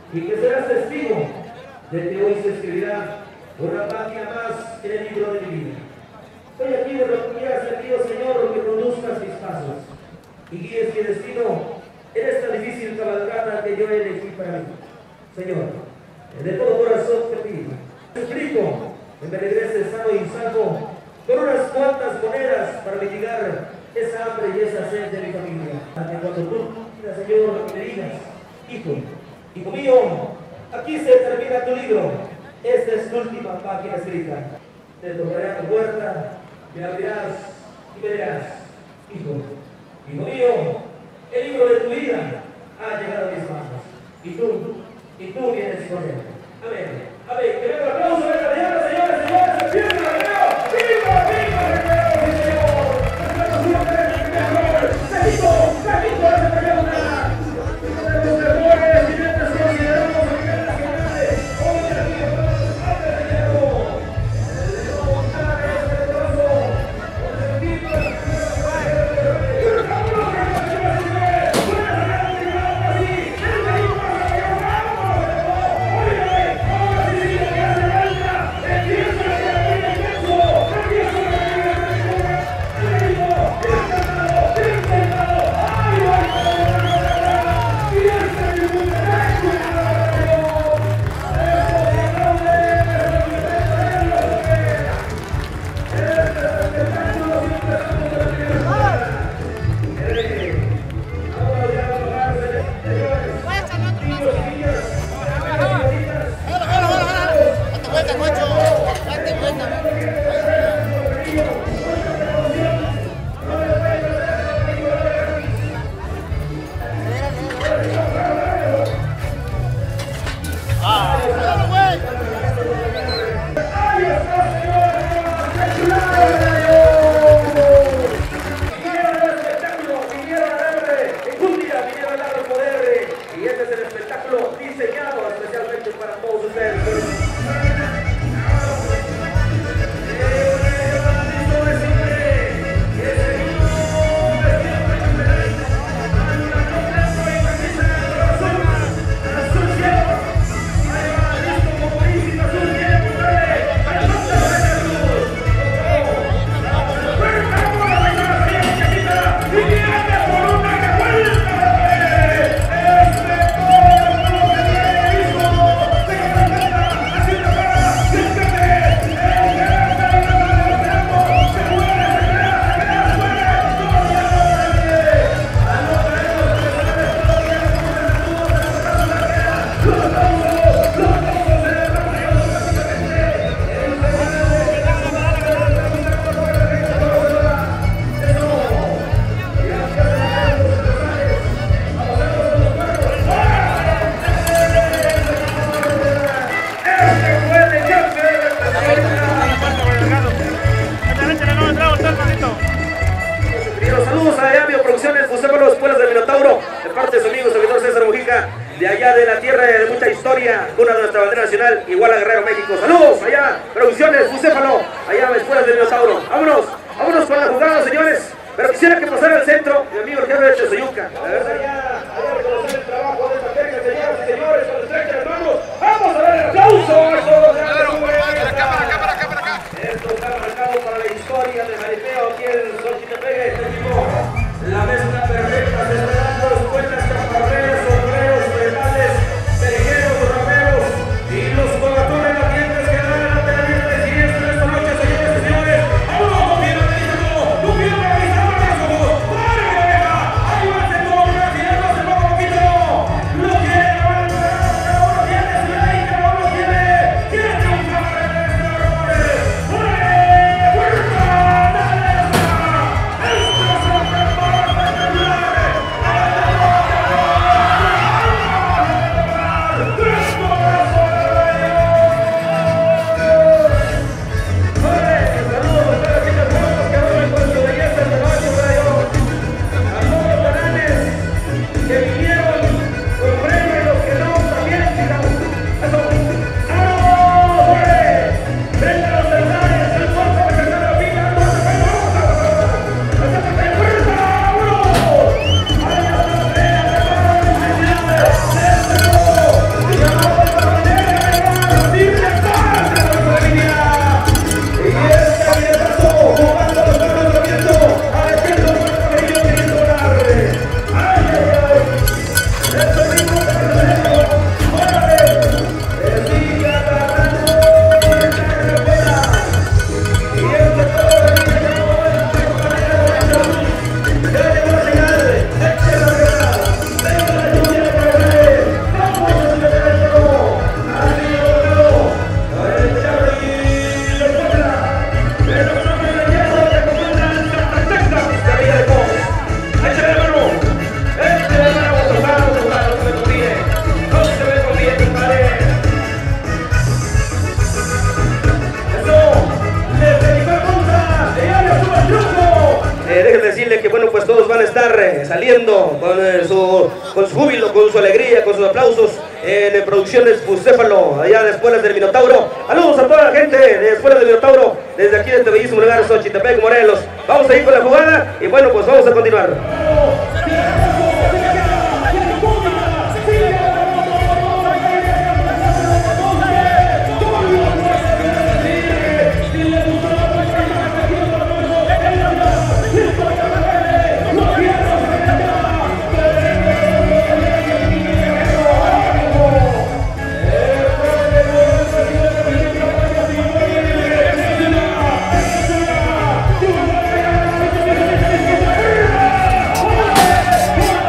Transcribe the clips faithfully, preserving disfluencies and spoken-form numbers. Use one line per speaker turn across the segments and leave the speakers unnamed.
y que serás testigo de que hoy se escribirá una página más en el libro de mi vida. Estoy aquí de rodillas y pido, Señor, que conduzcas mis pasos y guíes mi destino en esta difícil cabalgata que yo elegí para mí. Señor, de todo corazón te pido, te suplico que me regreses sano y salvo con unas cuantas monedas para mitigar esa hambre y esa sed de mi familia. Para que cuando tú, Señor, me digas, hijo, hijo mío, aquí se termina tu libro, esta es tu última página escrita. Te tocaré a tu puerta, me abrirás y me dirás, hijo, hijo mío, el libro de tu vida ha llegado a mis manos, y tú, y tú vienes con él. Amén, amén. Que venga el aplauso de esta mañana, señores, señores, empieza el recreo. ¡Viva, viva el recreo, mi Señor! ¡Nosotros siempre mejor! ¡Seguido, seguido ese recreo! ¡Tenemos mejores clientes considerados a nivel nacional! ¡Hoy aquí estamos más de dinero! ¡El de no montar ese brazo! ¡Con el equipo de la de allá de la tierra de mucha historia, cuna de nuestra bandera nacional, igual a Guerrero, México. Saludos allá, producciones, Bucéfalo, allá escuelas del Minotauro. Vámonos, vámonos con la jugada, señores. Pero quisiera que pasara al centro, mi amigo el jefe de Tezoyuca. La verdad, ya, allá reconocer el trabajo de esta técnica, señoras y señores, con estrecha de manos. Vamos a dar el aplauso. Esto, cámara, cámara, cámara, acá. Esto está marcado para la historia de jaripeo aquí en Xochitepec. Este tipo, la mezcla perfecta, se está dando escuelas, chaparreras, sombreros, metales, perejeros, raperos y los colatones nacientes que dan ante la diestra y siniestra esta noche, señores y señores. ¡Vámonos, no quiero organizarlo! ¡No quiero organizarlo! ¡Párale, oreja! ¡Ahí va el centro! ¡Una tirada!
recibiendo con, eh, su, con su júbilo, con su alegría, con sus aplausos en Producciones Bucéfalo, allá de Espuelas del Minotauro. Saludos a toda la gente de Espuelas del Minotauro, desde aquí de este bellísimo lugar, Xochitepec, Morelos. Vamos a ir con la jugada y bueno, pues vamos a continuar.
¡Vamos!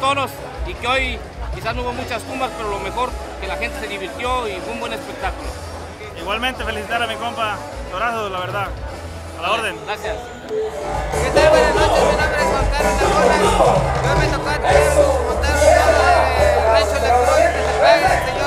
toros y que hoy quizás no hubo muchas tumbas, pero lo mejor que la gente se divirtió y fue un buen espectáculo.
Igualmente felicitar a mi compa Torazo, la verdad. A la orden.
Gracias.
¿Qué tal? Buenas noches, mi nombre es Juan Carlos Laguna. Yo me tocó montar un toro de rancho electrónico que se paga el señor